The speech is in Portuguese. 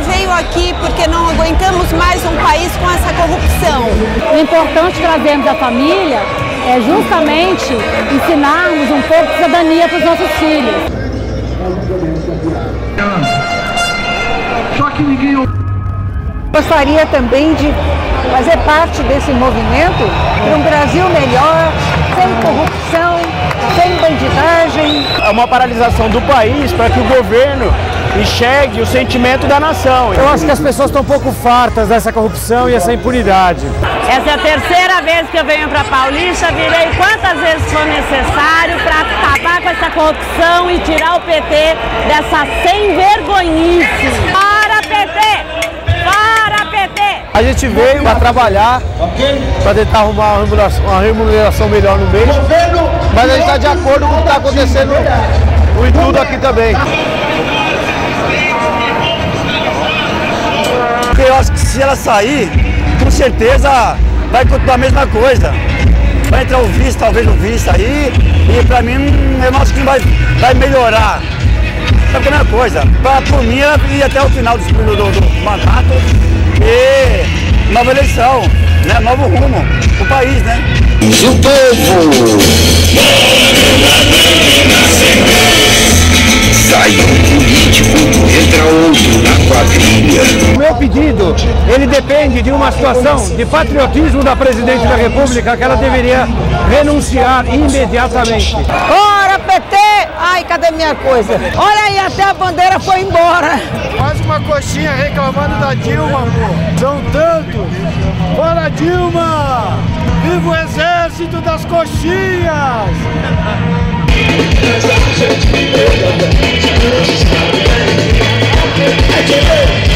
veio aqui porque não aguentamos mais um país com essa corrupção. O importante trazermos a família é justamente ensinarmos um pouco de cidadania para os nossos filhos. Só que ninguém... Gostaria também de fazer parte desse movimento para um Brasil melhor, sem corrupção, sem bandidagem. É uma paralisação do país para que o governo enxergue o sentimento da nação. Eu acho que as pessoas estão um pouco fartas dessa corrupção e essa impunidade. Essa é a terceira vez que eu venho para Paulista, virei quantas vezes for necessário para acabar com essa corrupção e tirar o PT dessa sem vergonhice. Para PT! Para PT! A gente veio para trabalhar, para tentar arrumar uma remuneração melhor no mês, mas a gente está de acordo com o que está acontecendo em tudo aqui também. Eu acho que se ela sair, com certeza vai continuar a mesma coisa. Vai entrar o vice, talvez o vice aí, e pra mim eu não acho que vai melhorar. É a mesma coisa. Por mim, ela ir até o final do mandato e nova eleição, né? Novo rumo pro país, né? E o povo! Sai um político, entra outro na quadrilha. O meu pedido, ele depende de uma situação de patriotismo da Presidente da República que ela deveria renunciar imediatamente. Ora, PT! Ai, cadê minha coisa? Olha aí, até a bandeira foi embora. Mais uma coxinha reclamando da Dilma, amor. São tantos. Fora Dilma! Viva o exército das coxinhas! Atira!